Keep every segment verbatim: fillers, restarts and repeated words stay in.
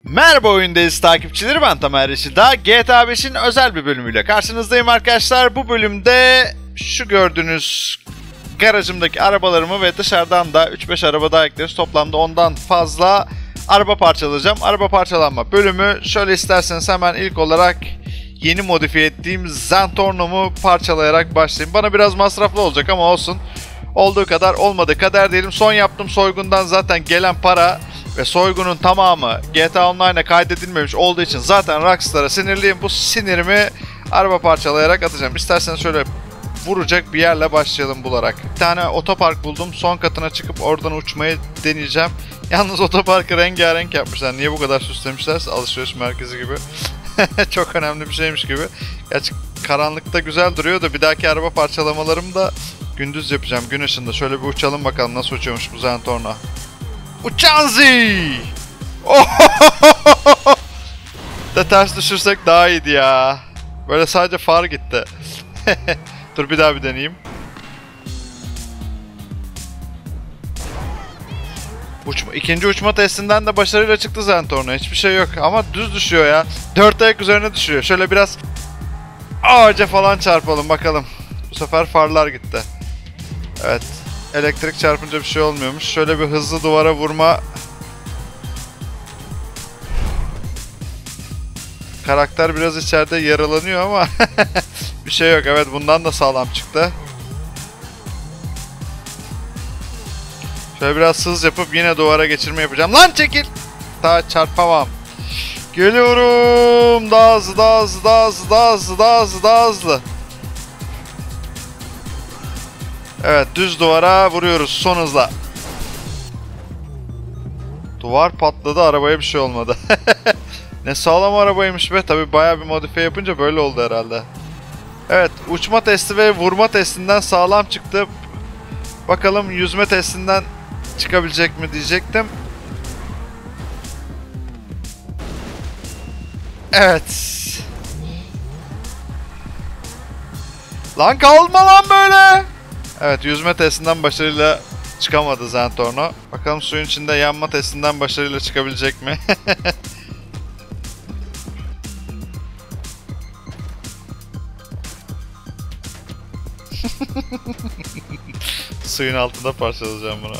Merhaba Oyundayız takipçileri, ben Tamer Reşid'a. G T A beşin özel bir bölümüyle karşınızdayım arkadaşlar. Bu bölümde şu gördüğünüz garajımdaki arabalarımı ve dışarıdan da üç beş araba daha ekleriz. Toplamda ondan fazla araba parçalayacağım. Araba parçalanma bölümü şöyle, isterseniz hemen ilk olarak yeni modifiye ettiğim Zentorno'mu parçalayarak başlayayım. Bana biraz masraflı olacak ama olsun. Olduğu kadar olmadığı kadar diyelim. Son yaptığım soygundan zaten gelen para ve soygunun tamamı G T A Online'a kaydedilmemiş olduğu için zaten Rockstar'a sinirliyim. Bu sinirimi araba parçalayarak atacağım. İsterseniz şöyle vuracak bir yerle başlayalım bularak. Bir tane otopark buldum. Son katına çıkıp oradan uçmayı deneyeceğim. Yalnız otoparkı rengarenk yapmışlar. Niye bu kadar süslemişlerse, alışveriş merkezi gibi. Çok önemli bir şeymiş gibi. Gerçi karanlıkta güzel duruyor da bir dahaki araba parçalamalarımı da gündüz yapacağım. Gün ışığında. Şöyle bir uçalım bakalım nasıl uçuyormuş bu Zentorno. Uçanzi! De ters düşürsek daha iyiydi ya. Böyle sadece far gitti. Dur bir daha bir deneyeyim. Uçma, ikinci uçma testinden de başarıyla çıktı Zentorno. Hiçbir şey yok ama düz düşüyor ya. Dört ayak üzerine düşüyor. Şöyle biraz ağaca falan çarpalım bakalım. Bu sefer farlar gitti. Evet. Elektrik çarpınca bir şey olmuyormuş. Şöyle bir hızlı duvara vurma. Karakter biraz içeride yaralanıyor ama bir şey yok. Evet, bundan da sağlam çıktı. Şöyle biraz hız yapıp yine duvara geçirme yapacağım. Lan çekil! Daha çarpamam. Geliyorum. Daha hızlı, daha hızlı, daha hızlı, daha hızlı, daha hızlı, daha hızlı. Evet, düz duvara vuruyoruz son hızla. Duvar patladı, arabaya bir şey olmadı. Ne sağlam arabaymış be. Tabii bayağı bir modifiye yapınca böyle oldu herhalde. Evet, uçma testi ve vurma testinden sağlam çıktı. Bakalım yüzme testinden çıkabilecek mi diyecektim. Evet. Lan kalma lan böyle. Evet, yüzme testinden başarıyla çıkamadı Zentorno. Bakalım suyun içinde yanma testinden başarıyla çıkabilecek mi? Suyun altında parçalayacağım bunu.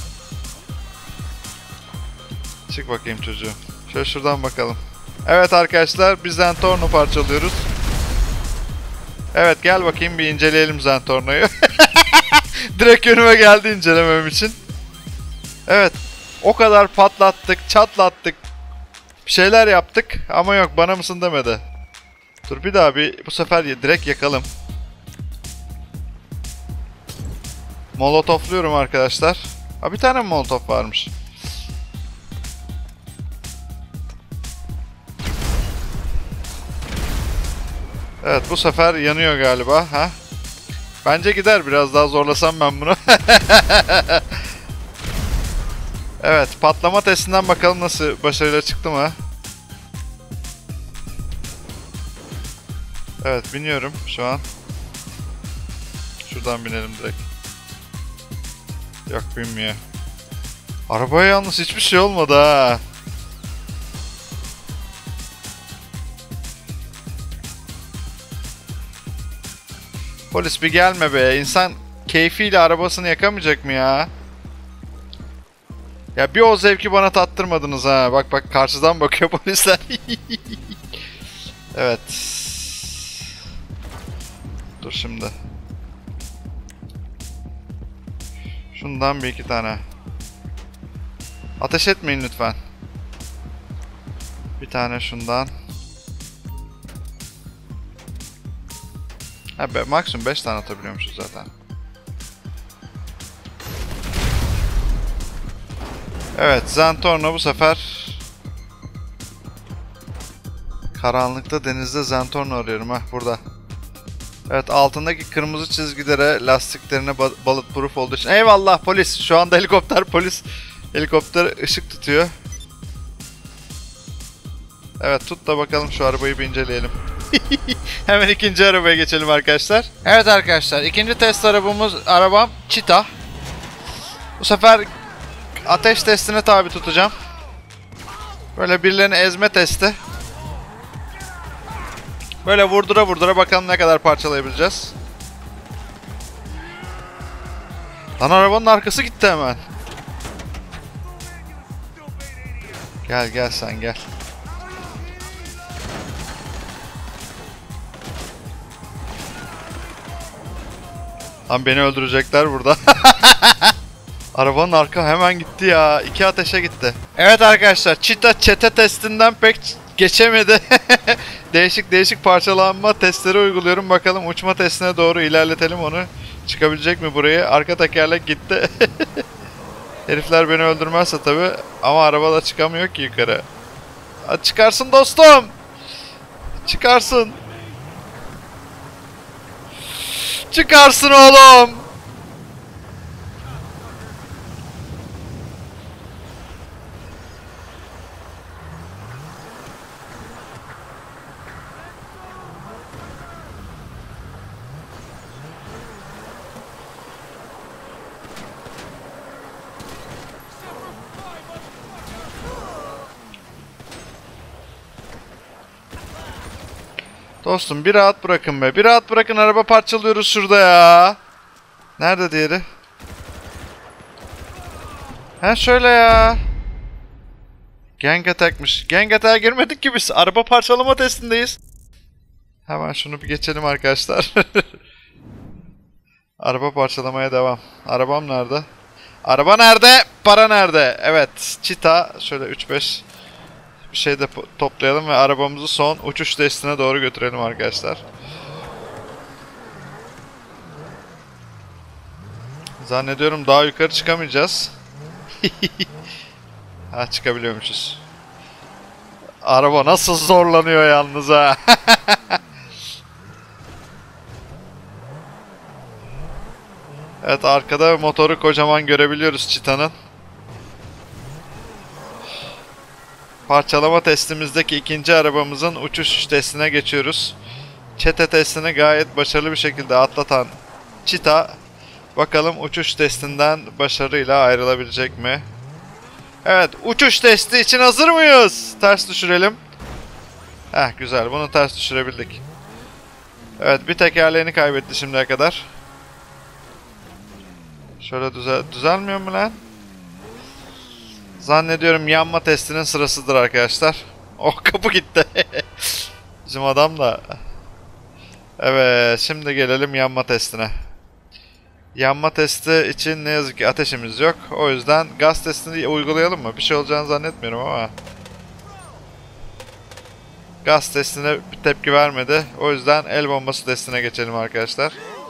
Çık bakayım çocuğum. Şöyle şuradan bakalım. Evet arkadaşlar, biz Zentorno parçalıyoruz. Evet, gel bakayım bir inceleyelim Zentorno'yu. Direkt önüme geldi incelemem için. Evet, o kadar patlattık, çatlattık, bir şeyler yaptık ama yok, bana mısın demedi. Dur bir daha bir, bu sefer direkt yakalım. Molotofluyorum arkadaşlar. Ha, bir tane mi molotof varmış? Evet, bu sefer yanıyor galiba. Ha? Bence gider, biraz daha zorlasam ben bunu. Evet, patlama testinden bakalım nasıl, başarıyla çıktı mı? Evet, biniyorum şu an. Şuradan binelim direkt. Yok, binmiyor. Arabaya yalnız hiçbir şey olmadı ha. Polis bir gelme be. İnsan keyfiyle arabasını yakamayacak mı ya? Ya bir o zevki bana tattırmadınız ha. Bak bak, karşıdan bakıyor polisler. Evet. Dur şimdi. Şundan bir iki tane. Ateş etmeyin lütfen. Bir tane şundan. Ha be, maksimum beş tane atabiliyormuşuz zaten. Evet, Zentorno bu sefer. Karanlıkta denizde Zentorno arıyorum, ha burada. Evet, altındaki kırmızı çizgilere, lastiklerine bulletproof olduğu için. Eyvallah polis. Şu anda helikopter polis. Helikopter ışık tutuyor. Evet, tut da bakalım şu arabayı bir inceleyelim. Hemen ikinci arabaya geçelim arkadaşlar. Evet arkadaşlar, ikinci test arabamız, arabam Cheetah. Bu sefer ateş testine tabi tutacağım. Böyle birilerini ezme testi. Böyle vurdura vurdura bakalım ne kadar parçalayabileceğiz. Lan arabanın arkası gitti hemen. Gel gel sen gel. Lan beni öldürecekler burada. Arabanın arka hemen gitti ya. İki ateşe gitti. Evet arkadaşlar, Cheetah çete testinden pek geçemedi. Değişik değişik parçalanma testleri uyguluyorum. Bakalım uçma testine doğru ilerletelim onu. Çıkabilecek mi burayı? Arka tekerlek gitti. Herifler beni öldürmezse tabi. Ama araba da çıkamıyor ki yukarı. Ha, çıkarsın dostum. Çıkarsın. Çıkarsın oğlum. Dostum bir rahat bırakın be. Bir rahat bırakın, araba parçalıyoruz şurada ya. Nerede diğeri? Ha şöyle ya. Gang attack'mış. Gang attack'a girmedik ki biz. Araba parçalama testindeyiz. Hemen şunu bir geçelim arkadaşlar. Araba parçalamaya devam. Arabam nerede? Araba nerede? Para nerede? Evet. Cheetah. Şöyle üç beş bir şey de toplayalım ve arabamızı son uçuş testine doğru götürelim arkadaşlar. Zannediyorum daha yukarı çıkamayacağız. Ha, çıkabiliyormuşuz. Araba nasıl zorlanıyor yalnız ha. Evet, arkada motoru kocaman görebiliyoruz Cheetah'nın. Parçalama testimizdeki ikinci arabamızın uçuş testine geçiyoruz. Çete testini gayet başarılı bir şekilde atlatan Cheetah, bakalım uçuş testinden başarıyla ayrılabilecek mi? Evet, uçuş testi için hazır mıyız? Ters düşürelim. Heh, güzel, bunu ters düşürebildik. Evet, bir tekerleğini kaybetti şimdiye kadar. Şöyle düzel düzelmiyor mu lan? Zannediyorum yanma testinin sırasıdır arkadaşlar. Oh, kapı gitti. Bizim adam da. Evet, şimdi gelelim yanma testine. Yanma testi için ne yazık ki ateşimiz yok. O yüzden gaz testini uygulayalım mı? Bir şey olacağını zannetmiyorum ama. Gaz testine bir tepki vermedi. O yüzden el bombası testine geçelim arkadaşlar.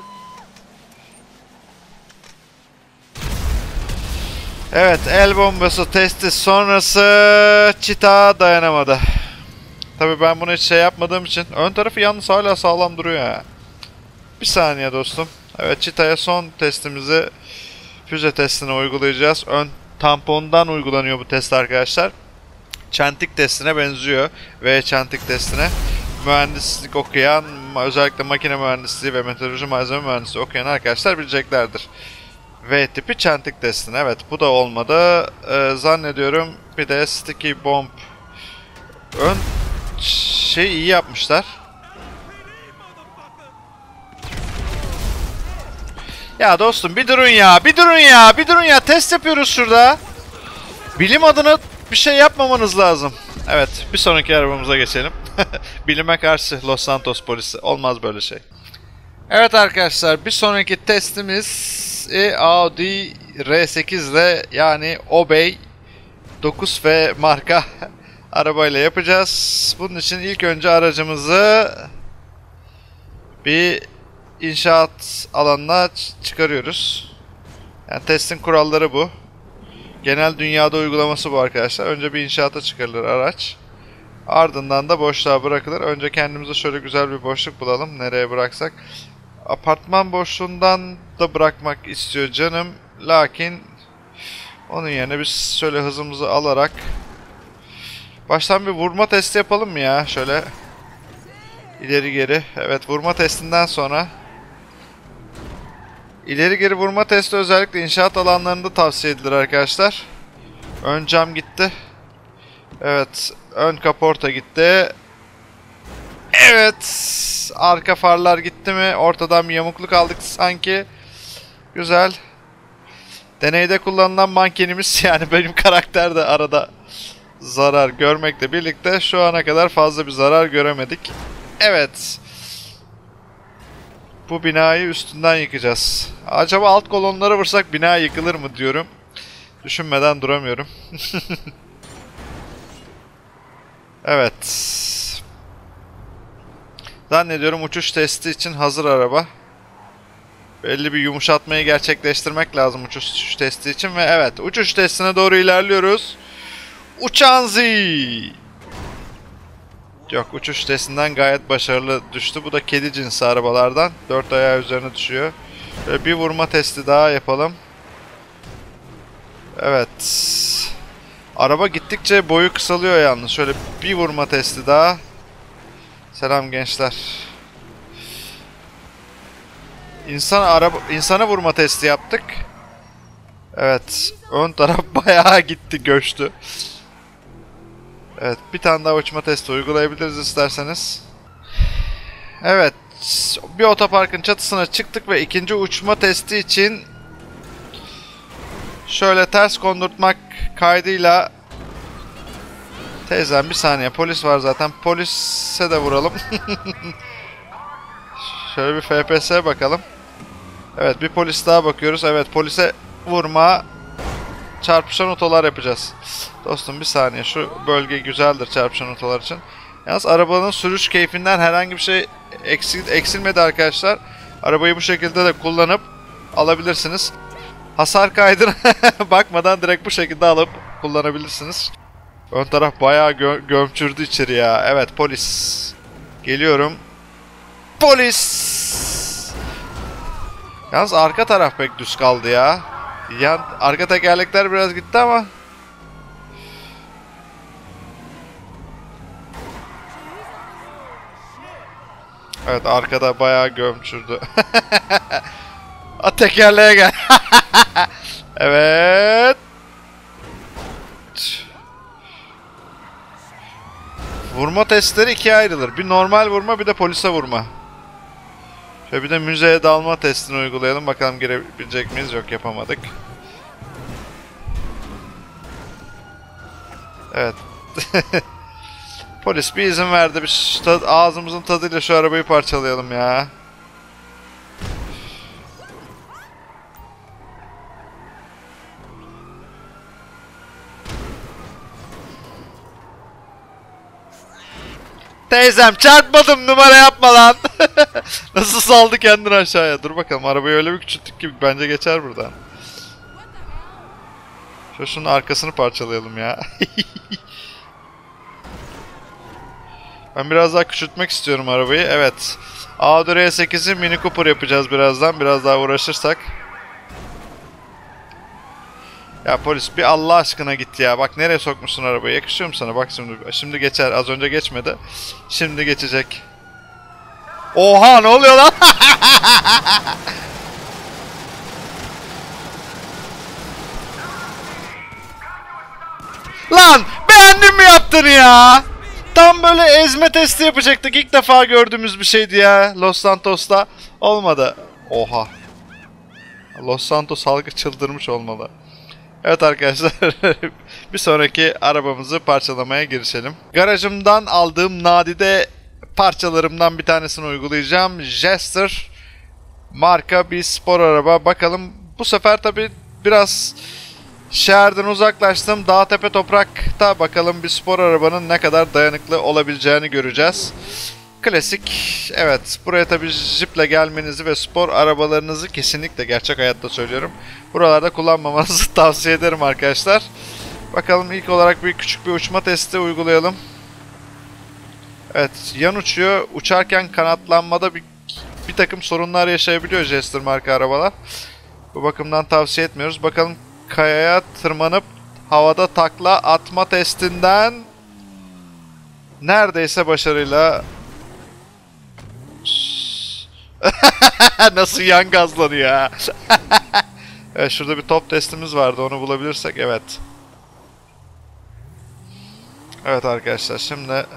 Evet, el bombası testi sonrası Cheetah dayanamadı. Tabii ben bunu hiç şey yapmadığım için. Ön tarafı yalnız hala sağlam duruyor ya. Bir saniye dostum. Evet, Cheetah'ya son testimizi, füze testine uygulayacağız. Ön tampondan uygulanıyor bu test arkadaşlar. Çentik testine benziyor. Ve çentik testine mühendislik okuyan, özellikle makine mühendisliği ve meteoroloji malzeme mühendisliği okuyan arkadaşlar bileceklerdir. V tipi çentik testine. Evet, bu da olmadı. Ee, zannediyorum bir de sticky bomb. Ön şey iyi yapmışlar. Ya dostum bir durun ya, bir durun ya, bir durun ya. Test yapıyoruz şurada. Bilim adına bir şey yapmamanız lazım. Evet, bir sonraki arabamıza geçelim. Bilime karşı Los Santos polisi. Olmaz böyle şey. Evet arkadaşlar, bir sonraki testimiz Audi R sekiz ile, yani Obey dokuz F marka arabayla yapacağız. Bunun için ilk önce aracımızı bir inşaat alanına çıkarıyoruz. Yani testin kuralları bu. Genel dünyada uygulaması bu arkadaşlar. Önce bir inşaata çıkarılır araç. Ardından da boşluğa bırakılır. Önce kendimize şöyle güzel bir boşluk bulalım. Nereye bıraksak? Apartman boşluğundan da bırakmak istiyor canım. Lakin onun yerine biz şöyle hızımızı alarak baştan bir vurma testi yapalım mı ya? Şöyle ileri geri. Evet, vurma testinden sonra ileri geri vurma testi özellikle inşaat alanlarında tavsiye edilir arkadaşlar. Ön cam gitti. Evet. Ön kaporta gitti. Evet. Arka farlar gitti mi? Ortadan bir yamukluk aldık sanki. Güzel. Deneyde kullanılan mankenimiz, yani benim karakter de arada zarar görmekle birlikte şu ana kadar fazla bir zarar göremedik. Evet. Bu binayı üstünden yıkacağız. Acaba alt kolonlara vursak bina yıkılır mı diyorum. Düşünmeden duramıyorum. Evet. Zannediyorum uçuş testi için hazır araba. Belli bir yumuşatmayı gerçekleştirmek lazım uçuş testi için ve evet, uçuş testine doğru ilerliyoruz. Uçan Z. Yok, uçuş testinden gayet başarılı düştü. Bu da kedi cinsi arabalardan. Dört ayağı üzerine düşüyor. Böyle bir vurma testi daha yapalım. Evet. Araba gittikçe boyu kısalıyor yalnız. Şöyle bir vurma testi daha. Selam gençler. İnsan araba insana vurma testi yaptık. Evet. Ön taraf bayağı gitti, göçtü. Evet, bir tane daha uçma testi uygulayabiliriz isterseniz. Evet, bir otoparkın çatısına çıktık ve ikinci uçma testi için şöyle ters kondurtmak kaydıyla, teyzem bir saniye, polis var zaten, polise de vuralım. Şöyle bir F P S'ye bakalım. Evet, bir polis daha bakıyoruz. Evet, polise vurma, çarpışan otolar yapacağız. Dostum bir saniye, şu bölge güzeldir çarpışan otolar için. Yalnız arabanın sürüş keyfinden herhangi bir şey eksil, eksilmedi arkadaşlar. Arabayı bu şekilde de kullanıp alabilirsiniz. Hasar kaydına bakmadan direkt bu şekilde alıp kullanabilirsiniz. Ön taraf bayağı gö gömçürdü içeri ya. Evet, polis. Geliyorum. Polis! Yalnız arka taraf pek düz kaldı ya. Yan, arka tekerlekler biraz gitti ama. Evet, arkada bayağı gömçürdü. A, tekerleğe gel. Evet. Vurma testleri ikiye ayrılır. Bir normal vurma, bir de polise vurma. Şöyle bir de müzeye dalma testini uygulayalım. Bakalım girebilecek miyiz? Yok, yapamadık. Evet. Polis bir izin verdi. Bir tad, ağzımızın tadıyla şu arabayı parçalayalım ya. Teyzem çarpmadım, numara yapma lan. Nasıl saldı kendini aşağıya. Dur bakalım, arabayı öyle bir küçülttük ki bence geçer buradan. Şu şunun arkasını parçalayalım ya. Ben biraz daha küçültmek istiyorum arabayı. Evet. A R sekiz'i Mini Cooper yapacağız birazdan. Biraz daha uğraşırsak. Ya polis bir Allah aşkına git ya. Bak nereye sokmuşsun arabayı. Yakışıyor mu sana? Bak şimdi. Şimdi geçer. Az önce geçmedi. Şimdi geçecek. Oha, ne oluyor lan? Lan beğendin mi yaptığını ya? Tam böyle ezme testi yapacaktık. İlk defa gördüğümüz bir şeydi ya. Los Santos'ta. Olmadı. Oha. Los Santos halkı çıldırmış olmalı. Evet arkadaşlar. Bir sonraki arabamızı parçalamaya girişelim. Garajımdan aldığım nadide parçalarımdan bir tanesini uygulayacağım. Jester marka bir spor araba. Bakalım bu sefer tabi biraz şehirden uzaklaştım. Dağ tepe toprakta bakalım bir spor arabanın ne kadar dayanıklı olabileceğini göreceğiz. Klasik. Evet, buraya tabi jiple gelmenizi ve spor arabalarınızı kesinlikle, gerçek hayatta söylüyorum, buralarda kullanmamanızı tavsiye ederim arkadaşlar. Bakalım ilk olarak bir küçük bir uçma testi uygulayalım. Evet, yan uçuyor. Uçarken kanatlanmada bir, bir takım sorunlar yaşayabiliyor Jester marka arabalar. Bu bakımdan tavsiye etmiyoruz. Bakalım kayaya tırmanıp havada takla atma testinden neredeyse başarıyla. Nasıl yan gazlanıyor ya. Evet, şurada bir top testimiz vardı, onu bulabilirsek. Evet. Evet arkadaşlar, şimdi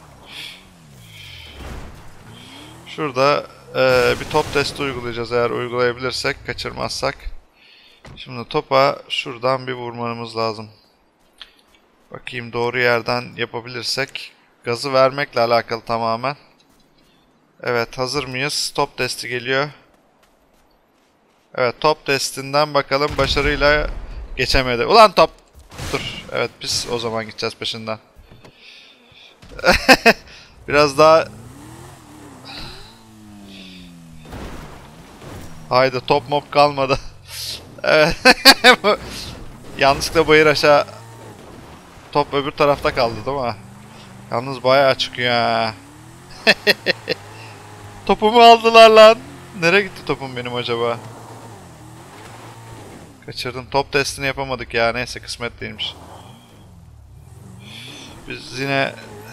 şurada e, bir top testi uygulayacağız, eğer uygulayabilirsek, kaçırmazsak. Şimdi topa şuradan bir vurmamız lazım. Bakayım, doğru yerden yapabilirsek. Gazı vermekle alakalı tamamen. Evet, hazır mıyız? Top testi geliyor. Evet, top testinden bakalım, başarıyla geçemedi. Ulan top! Dur. Evet, biz o zaman gideceğiz peşinden. Biraz daha... Haydi, top mop kalmadı. Evet. Yanlışlıkla bayır aşağı... Top öbür tarafta kaldı değil mi? Yalnız bayağı çıkıyor ha. Topumu aldılar lan. Nereye gitti topum benim acaba? Kaçırdım. Top testini yapamadık ya. Neyse, kısmet değilmiş. Biz yine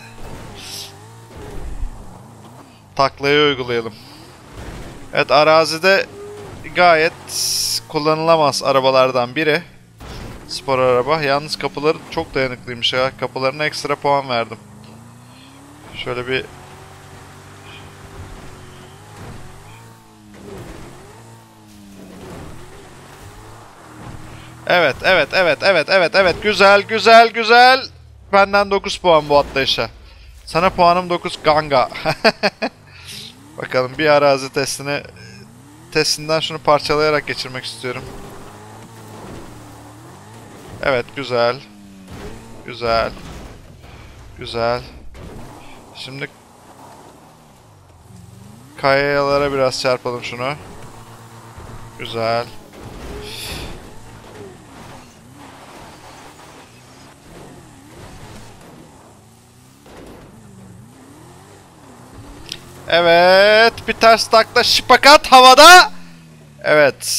taklayı uygulayalım. Evet, arazide gayet kullanılamaz arabalardan biri. Spor araba. Yalnız kapıları çok dayanıklıymış ya. Kapılarına ekstra puan verdim. Şöyle bir... Evet, evet, evet, evet, evet, evet. Güzel, güzel, güzel. Benden dokuz puan bu atlayışa. Sana puanım dokuz ganga. Bakalım, bir arazi testini... Testinden şunu parçalayarak geçirmek istiyorum. Evet, güzel. Güzel. Güzel. Şimdi kayalara biraz çarpalım şunu. Güzel. Evet, bir ters takla, şipakat havada. Evet.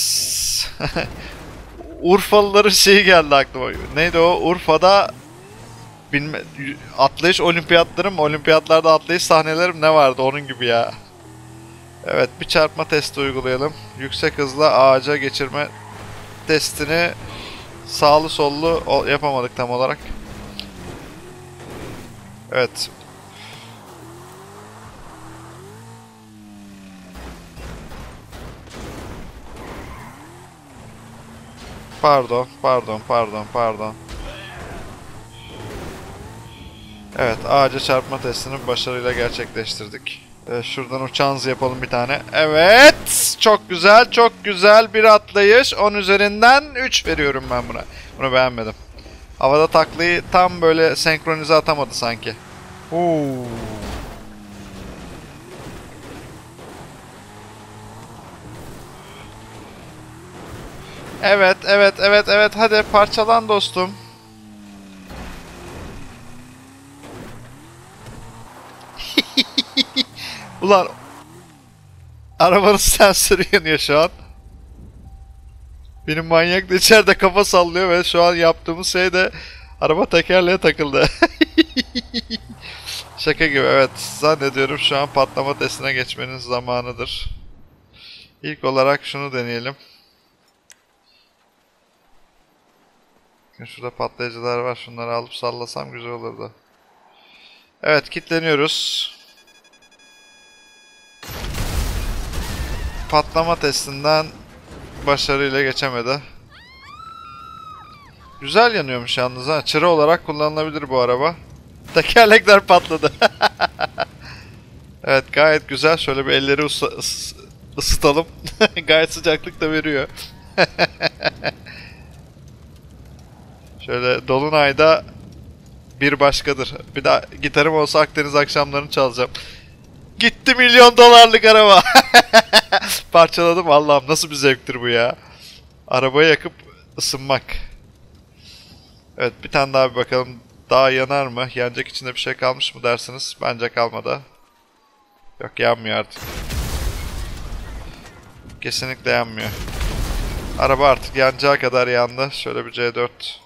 Urfalıların şeyi geldi aklıma. Neydi o? Urfa'da bilme, atlayış olimpiyatlarım, olimpiyatlarda atlayış sahnelerim ne vardı, onun gibi ya. Evet, bir çarpma testi uygulayalım. Yüksek hızla ağaca geçirme testini sağlı sollu yapamadık tam olarak. Evet. Pardon, pardon, pardon, pardon. Evet, ağaca çarpma testini başarıyla gerçekleştirdik. Ee, şuradan uçağınızı yapalım bir tane. Evet, çok güzel, çok güzel bir atlayış. on üzerinden üç veriyorum ben buna. Bunu beğenmedim. Havada taklayı tam böyle senkronize atamadı sanki. Oo. Evet, evet, evet, evet. Hadi parçalan dostum. Ulan, arabanın sensörü yanıyor şu an. Benim manyak da içeride kafa sallıyor ve şu an yaptığımız şey de araba tekerleğe takıldı. Şaka gibi, evet. Zannediyorum şu an patlama testine geçmenin zamanıdır. İlk olarak şunu deneyelim. Şurada patlayıcılar var. Şunları alıp sallasam güzel olurdu. Evet, kilitleniyoruz. Patlama testinden başarıyla geçemedi. Güzel yanıyormuş yalnız ha. Çıra olarak kullanılabilir bu araba. Tekerlekler patladı. Evet, gayet güzel. Şöyle bir elleri ısı ıs ısıtalım. Gayet sıcaklık da veriyor. Şöyle Dolunay'da bir başkadır. Bir daha gitarım olsa Akdeniz akşamlarını çalacağım. Gitti milyon dolarlık araba. Parçaladım, Allah'ım nasıl bir zevktir bu ya. Arabayı yakıp ısınmak. Evet, bir tane daha bir bakalım. Daha yanar mı? Yanacak içinde bir şey kalmış mı dersiniz? Bence kalmadı. Yok, yanmıyor artık. Kesinlikle yanmıyor. Araba artık yanacağı kadar yandı. Şöyle bir C dört.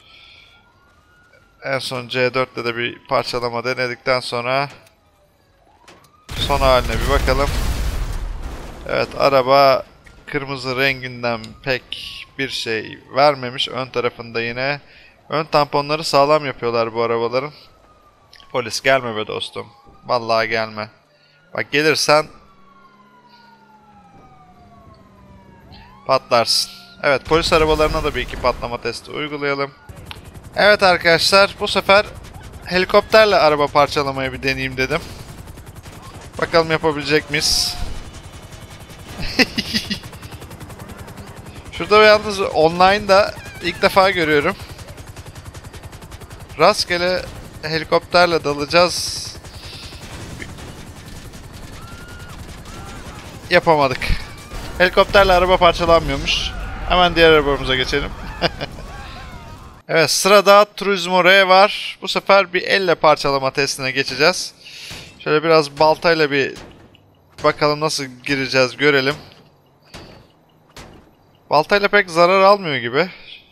En son C dörtle de bir parçalama denedikten sonra son haline bir bakalım. Evet, araba kırmızı renginden pek bir şey vermemiş. Ön tarafında yine. Ön tamponları sağlam yapıyorlar bu arabaların. Polis gelme be dostum. Vallahi gelme. Bak gelirsen patlarsın. Evet, polis arabalarına da bir iki patlama testi uygulayalım. Evet arkadaşlar, bu sefer helikopterle araba parçalamayı bir deneyeyim dedim. Bakalım yapabilecek miyiz? Şurada yalnız online'da ilk defa görüyorum. Rastgele helikopterle dalacağız. Yapamadık. Helikopterle araba parçalanmıyormuş. Hemen diğer arabamıza geçelim. Evet, sırada Turismo R var. Bu sefer bir elle parçalama testine geçeceğiz. Şöyle biraz baltayla bir bakalım nasıl gireceğiz görelim. Baltayla pek zarar almıyor gibi.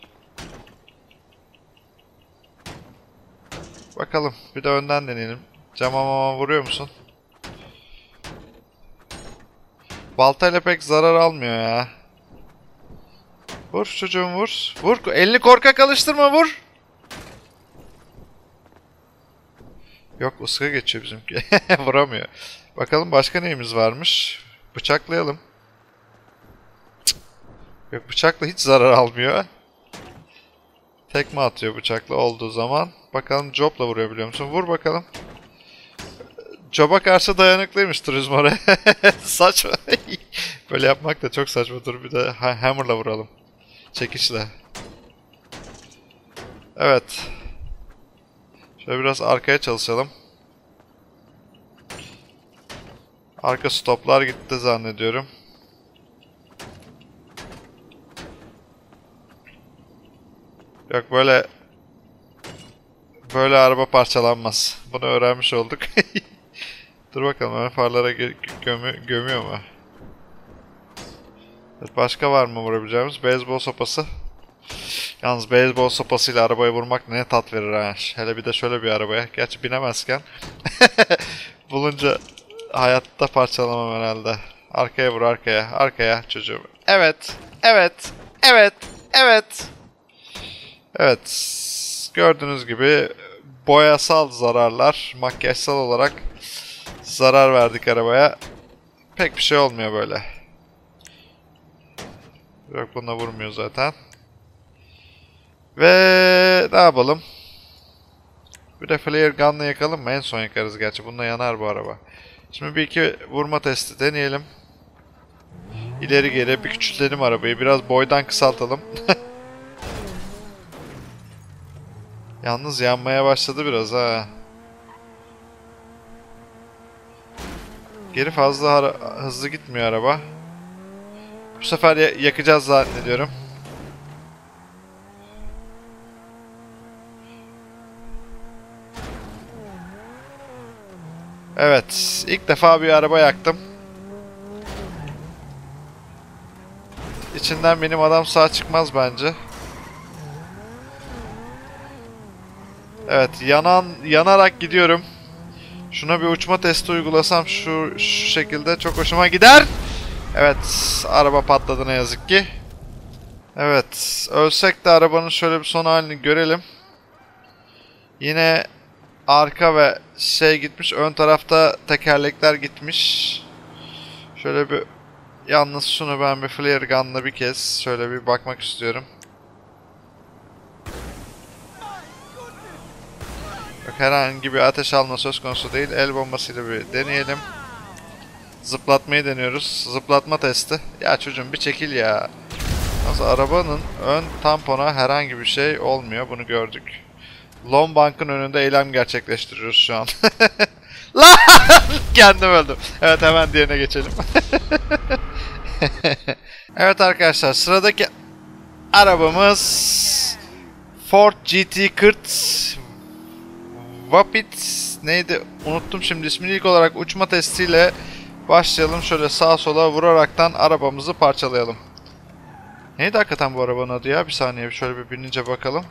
Bakalım bir de önden deneyelim. Cama mama vuruyor musun? Baltayla pek zarar almıyor ya. Vur çocuğum vur. Vur. Elini korkak alıştırma vur. Yok, ıska geçiyor bizimki. Vuramıyor. Bakalım başka neyimiz varmış. Bıçaklayalım. Cık. Yok, bıçakla hiç zarar almıyor. Tekme atıyor bıçakla olduğu zaman. Bakalım Job'la vuruyor biliyor musun? Vur bakalım. Job'a karşı dayanıklıymış Turismo R. Saçma. Böyle yapmak da çok saçma. Dur bir de Hammer'la vuralım. Çekişle. Evet. Şöyle biraz arkaya çalışalım. Arka stoplar gitti zannediyorum. Yok, böyle böyle araba parçalanmaz. Bunu öğrenmiş olduk. Dur bakalım, ön farlara gömü gömüyor mu? Evet, başka var mı vurabileceğimiz? Beyzbol sopası. Yalnız beyzbol sopasıyla arabayı vurmak ne tat verir ha. Hele bir de şöyle bir arabaya. Gerçi binemezken. Bulunca hayatta parçalamam herhalde. Arkaya vur, arkaya. Arkaya çocuğum. Evet. Evet. Evet. Evet. Evet. Gördüğünüz gibi boyasal zararlar, makyajsal olarak zarar verdik arabaya. Pek bir şey olmuyor böyle. Yok, buna vurmuyor zaten. Ve ne yapalım? Bir de flare gun'la yakalım mı? En son yakarız gerçi. Bununla yanar bu araba. Şimdi bir iki vurma testi deneyelim. İleri geri bir küçültelim arabayı. Biraz boydan kısaltalım. Yalnız yanmaya başladı biraz ha. Geri fazla hızlı gitmiyor araba. Bu sefer yakacağız zannediyorum. Evet, ilk defa bir araba yaktım. İçinden benim adam sağ çıkmaz bence. Evet, yanan yanarak gidiyorum. Şuna bir uçma testi uygulasam şu, şu şekilde çok hoşuma gider. Evet, araba patladı ne yazık ki. Evet, ölsek de arabanın şöyle bir son halini görelim. Yine arka ve şey gitmiş, ön tarafta tekerlekler gitmiş. Şöyle bir, yalnız şunu ben bir flare gun'la bir kez şöyle bir bakmak istiyorum. Yok, herhangi bir ateş alma söz konusu değil. El bombasıyla bir deneyelim. Zıplatmayı deniyoruz. Zıplatma testi. Ya çocuğum bir çekil ya. Nasıl arabanın ön tampona herhangi bir şey olmuyor. Bunu gördük. Lone Bank'ın önünde eylem gerçekleştiriyoruz şu an. Lan! Kendim öldüm. Evet, hemen diğerine geçelim. Evet arkadaşlar, sıradaki arabamız Ford G T kırk Vapid neydi? Unuttum şimdi ismini. İlk olarak uçma testiyle başlayalım. Şöyle sağa sola vuraraktan arabamızı parçalayalım. Neydi hakikaten bu arabanın adı ya? Bir saniye şöyle bir binince bakalım.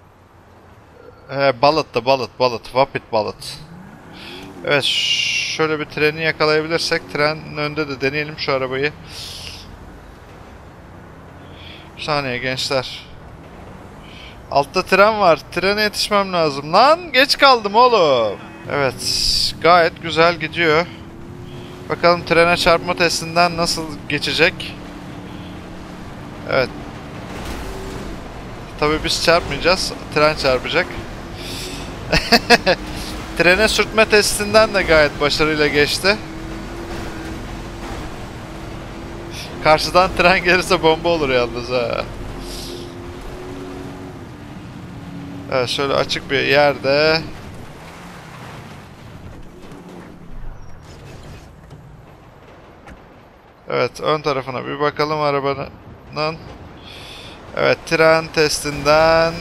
Ee, Bullet'tı Bullet Bullet Vapid Bullet. Evet, şöyle bir treni yakalayabilirsek trenin önünde de deneyelim şu arabayı. Bir saniye gençler. Altta tren var. Trene yetişmem lazım. Lan geç kaldım oğlum. Evet, gayet güzel gidiyor. Bakalım trene çarpma testinden nasıl geçecek? Evet. Tabii biz çarpmayacağız, tren çarpacak. Trene sürtme testinden de gayet başarıyla geçti. Karşıdan tren gelirse bomba olur yalnız ha. Evet, şöyle açık bir yerde. Evet, ön tarafına bir bakalım arabanın. Evet, tren testinden.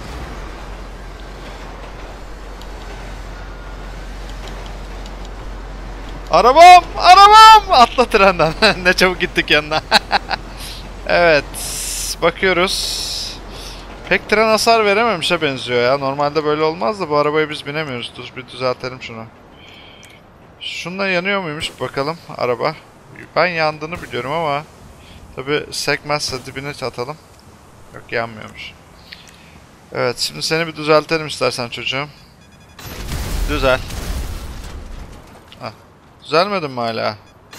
Arabam! Arabam! Atla trenden. Ne çabuk gittik yanına. Evet, bakıyoruz. Pek tren hasar verememişe benziyor ya. Normalde böyle olmaz da bu arabaya biz binemiyoruz. Dur bir düzeltelim şunu. Şununla yanıyor muymuş bakalım araba. Ben yandığını biliyorum ama tabi sekmezse dibine atalım. Yok, yanmıyormuş. Evet, şimdi seni bir düzeltelim istersen çocuğum. Düzel. Hah. Düzelmedin mi hala?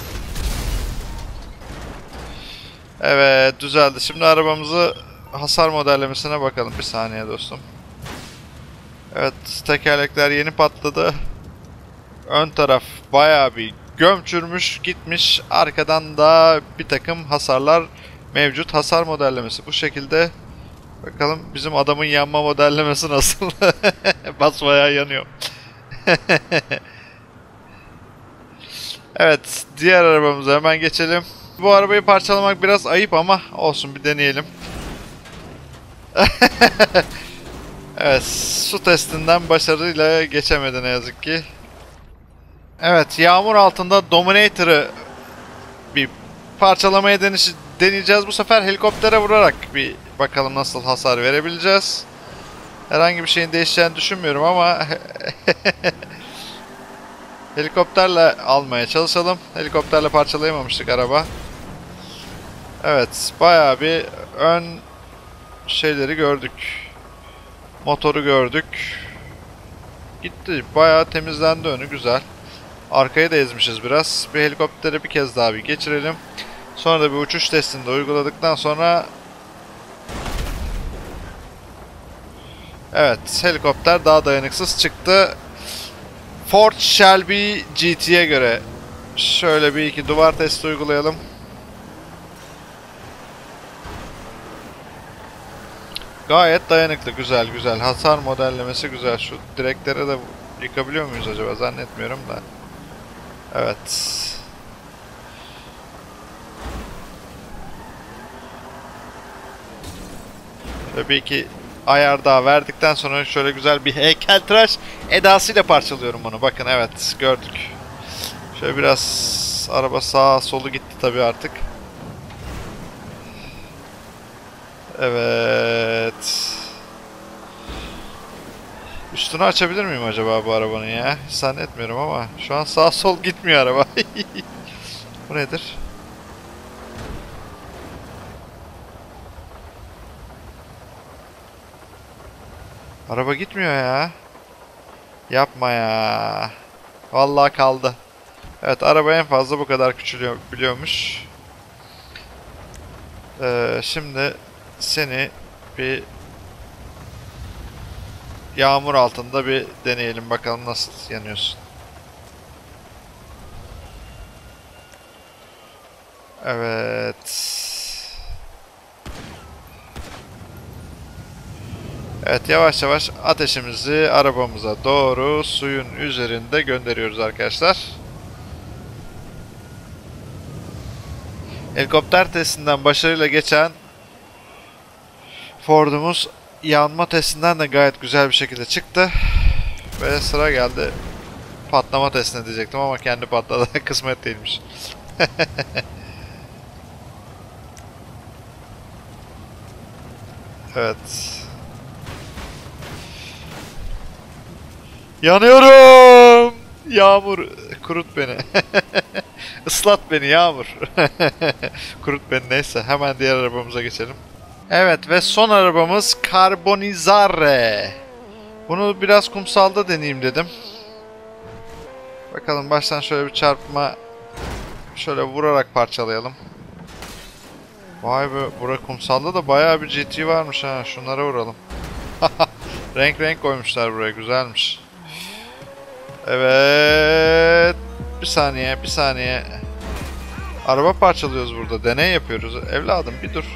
Evet, düzeldi. Şimdi arabamızı hasar modellemesine bakalım. Bir saniye dostum. Evet, tekerlekler yeni patladı. Ön taraf bayağı bir gömçürmüş gitmiş. Arkadan da bir takım hasarlar mevcut. Hasar modellemesi bu şekilde. Bakalım bizim adamın yanma modellemesi nasıl? Basbayağı yanıyor. Evet, diğer arabamıza hemen geçelim. Bu arabayı parçalamak biraz ayıp ama olsun, bir deneyelim. Evet, su testinden başarıyla geçemedi ne yazık ki. Evet, yağmur altında Dominator'ı bir parçalamaya deniş deneyeceğiz. Bu sefer helikoptere vurarak bir bakalım nasıl hasar verebileceğiz. Herhangi bir şeyin değişeceğini düşünmüyorum ama helikopterle almaya çalışalım. Helikopterle parçalayamamıştık araba. Evet, bayağı bir ön şeyleri gördük. Motoru gördük. Gitti. Bayağı temizlendi önü, güzel. Arkayı da ezmişiz biraz. Bir helikopteri bir kez daha bir geçirelim. Sonra da bir uçuş testini de uyguladıktan sonra... Evet, helikopter daha dayanıksız çıktı. Ford Shelby G T'ye göre. Şöyle bir iki duvar testi uygulayalım. Gayet dayanıklı, güzel güzel. Hasar modellemesi güzel. Şu direklere de yıkabiliyor muyuz acaba? Zannetmiyorum da. Evet. Şöyle bir iki ayar daha verdikten sonra şöyle güzel bir heykeltıraş edasıyla parçalıyorum bunu. Bakın, evet, gördük. Şöyle biraz araba sağa solu gitti tabii artık. Evet. Üstünü açabilir miyim acaba bu arabanın ya? Hiç zannetmiyorum ama şu an sağ sol gitmiyor araba. Bu nedir? Araba gitmiyor ya. Yapma ya. Vallahi kaldı. Evet, araba en fazla bu kadar küçülüyor biliyormuş. Ee, şimdi seni bir yağmur altında bir deneyelim bakalım nasıl yanıyorsun. Evet. Evet, yavaş yavaş ateşimizi arabamıza doğru suyun üzerinde gönderiyoruz arkadaşlar. Helikopter testinden başarıyla geçen Ford'umuz yanma testinden de gayet güzel bir şekilde çıktı. Ve sıra geldi patlama testine diyecektim ama kendi patladı. Kısmet değilmiş. Evet. Yanıyorum. Yağmur, kurut beni. Islat beni Yağmur. Kurut beni, neyse. Hemen diğer arabamıza geçelim. Evet, ve son arabamız Carbonizare. Bunu biraz kumsalda deneyeyim dedim. Bakalım baştan şöyle bir çarpma, şöyle vurarak parçalayalım. Vay be, bura kumsalda da bayağı bir G T varmış ha. Şunlara vuralım. Renk renk koymuşlar buraya, güzelmiş. Evet. Bir saniye, bir saniye. Araba parçalıyoruz burada. Deney yapıyoruz. Evladım bir dur.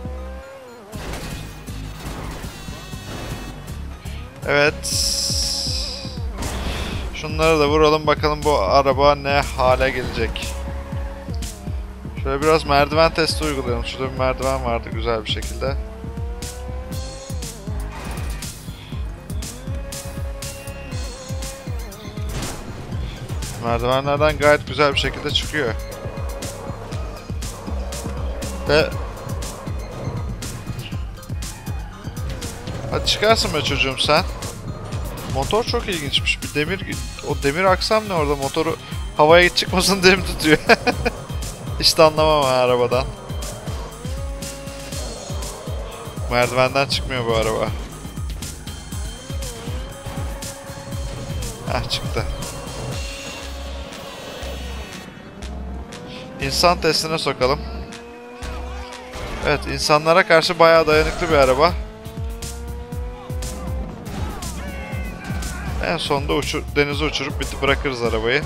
Evet. Şunları da vuralım bakalım bu araba ne hale gelecek. Şöyle biraz merdiven testi uygulayalım. Şurada bir merdiven vardı güzel bir şekilde. Merdivenlerden gayet güzel bir şekilde çıkıyor. Ve hadi çıkarsın be çocuğum sen. Motor çok ilginçmiş. Bir demir, o demir aksam ne orada, motoru havaya çıkmasın diye mi tutuyor? Hiç de anlamam ha arabadan. Merdivenden çıkmıyor bu araba. Heh, çıktı. İnsan testine sokalım. Evet, insanlara karşı bayağı dayanıklı bir araba. En sonunda uçur, denize uçurup bitti bırakırız arabayı.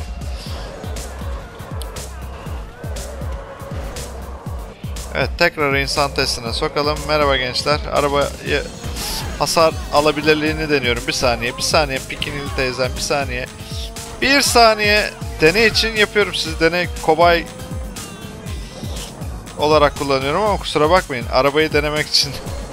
Evet, tekrar insan testine sokalım. Merhaba gençler. Arabayı hasar alabilirliğini deniyorum. Bir saniye, bir saniye. Pikinili teyzem, bir saniye. Bir saniye. Deney için yapıyorum. Sizi deney kobay olarak kullanıyorum ama kusura bakmayın. Arabayı denemek için.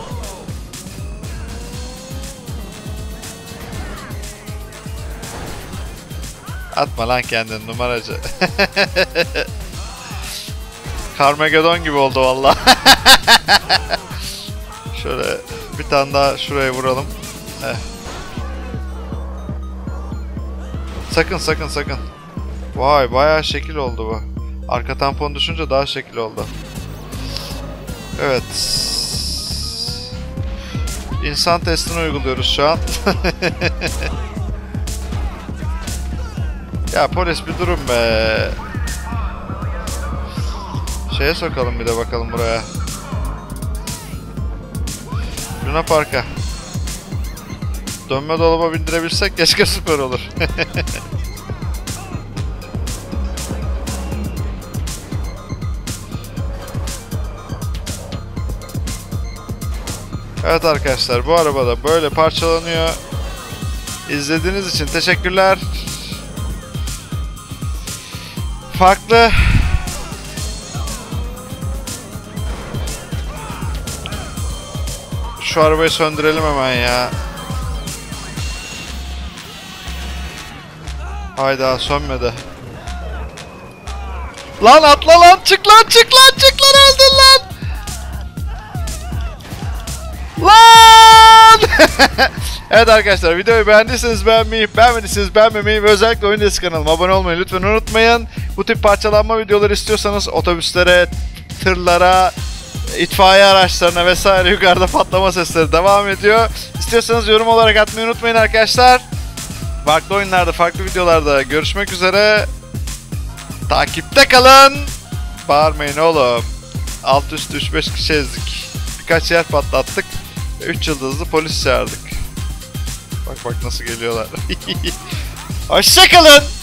Atma lan kendini numaracı. Carmageddon gibi oldu valla. Şöyle bir tane daha şuraya vuralım. Eh. Sakın sakın sakın. Vay bayağı şekil oldu bu. Arka tampon düşünce daha şekil oldu. Evet. İnsan testini uyguluyoruz şu an. Ya polis bir durun be. Şeye sokalım bir de bakalım buraya. Luna Park'a. Dönme dolaba bindirebilsek keşke süper olur. Evet arkadaşlar, bu arabada böyle parçalanıyor. İzlediğiniz için teşekkürler. Farklı şu arabayı söndürelim hemen ya. Hayda, sönmedi. Lan atla lan, çık lan, çık lan, çık lan, öldün lan. Lan! Evet arkadaşlar, videoyu beğendiyseniz beğenmeyi, beğenmediyseniz beğenmemeyi ve özellikle Oyun Dizisi kanalıma abone olmayı lütfen unutmayın. Bu tip parçalanma videoları istiyorsanız otobüslere, tırlara, itfaiye araçlarına vesaire yukarıda patlama sesleri devam ediyor. İstiyorsanız yorum olarak atmayı unutmayın arkadaşlar. Farklı oyunlarda, farklı videolarda görüşmek üzere. Takipte kalın. Bağırmayın oğlum. Alt üst üç beş kişi ezdik. Birkaç yer patlattık. üç yıldızlı polis çağırdık. Bak bak nasıl geliyorlar. Hoşça kalın.